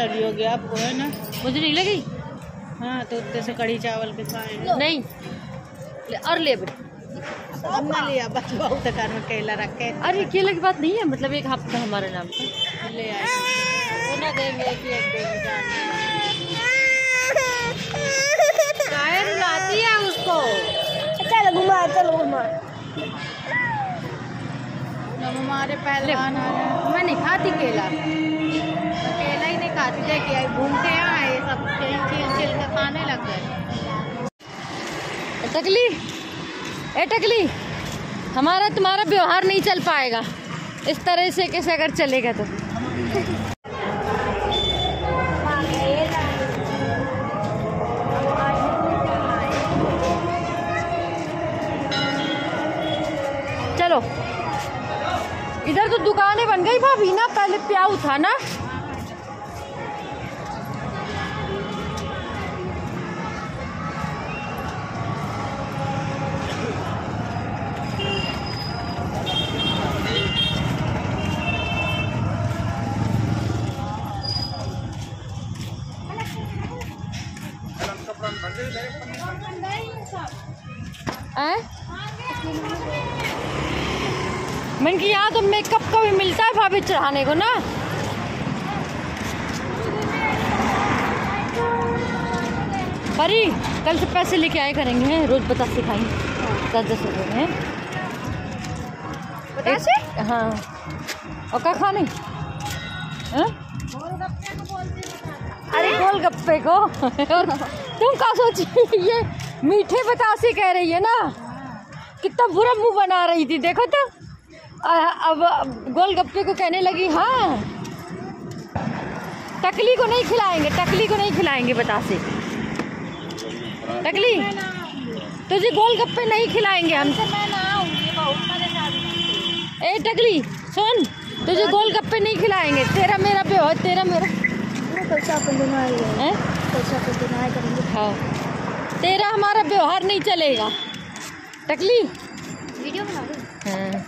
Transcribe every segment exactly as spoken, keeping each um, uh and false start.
Allergy हो गया आपको, है ना? मुझे नहीं लगी। हाँ तो उत्ते से कड़ी चावल के खाए नहीं ले, और ले हमने लिया बस बहुत कार में केला रखे। अरे केला की बात नहीं है, मतलब एक हफ्ता हमारे नाम का ले आए वो ना देंगे कि एक देंगे। काहे रुलाती है उसको? चलो घुमा चलो घुमा हमारे पहलवान आ रहे। मैं नहीं खाती केला, केला ही नहीं खाती। देखिए घूम के यहाँ आए सब चिल चिल के खाने लग गए। टकली ए टकली, हमारा तुम्हारा व्यवहार नहीं चल पाएगा इस तरह से, कैसे अगर चलेगा तो। चलो इधर तो दुकानें बन गई भाभी ना, पहले प्याऊ था ना। मन की यहाँ तो मेकअप का भी मिलता है भाभी चढ़ाने को ना। परी कल से पैसे लेके आए करेंगे, हैं रोज बता सिखाएंगे दस दस रुपये में बतासे। हाँ और क्या खाने? अरे गोलगप्पे को और तुम क्या सोची ये मीठे बतासे कह रही है ना, कितना बुरा मुंह बना रही थी देखो तो। अब गोलगप्पे को कहने लगी हाँ टकली को नहीं खिलाएंगे, टकली को नहीं खिलाएंगे बतासे। टकली तुझे गोलगप्पे नहीं खिलाएंगे हम। ए टकली सुन, तुझे गोलगप्पे नहीं खिलाएंगे, तेरा मेरा पे हो, तेरा मेरा हाँ तेरा हमारा व्यवहार नहीं चलेगा। टकली वीडियो बना दो। हाँ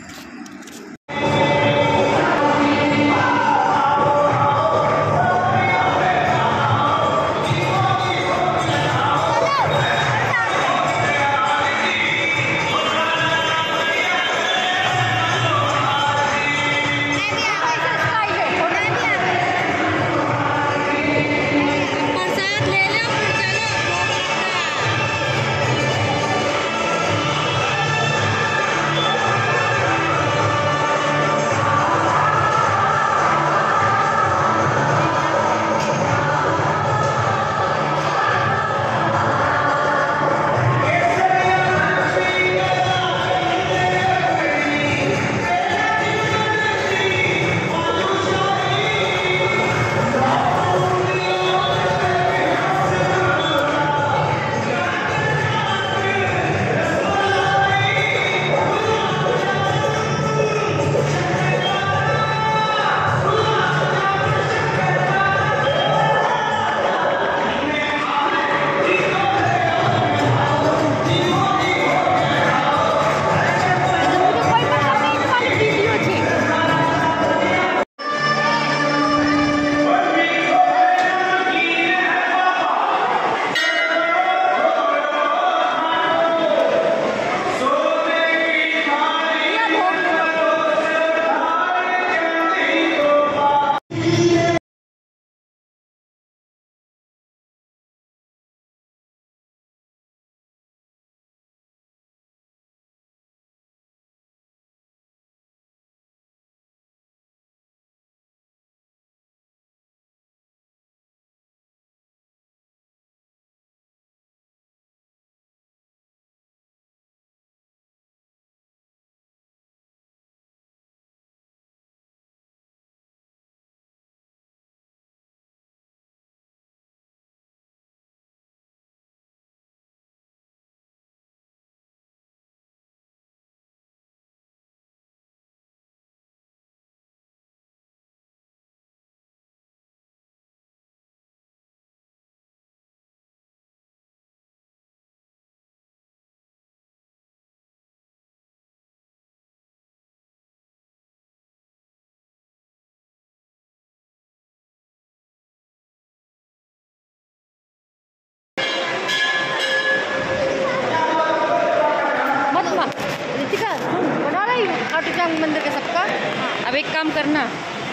जाऊंगी मंदिर के सबका। अब एक काम करना,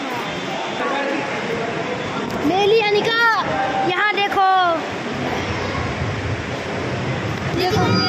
मेली अनिका यहाँ देखो, देखो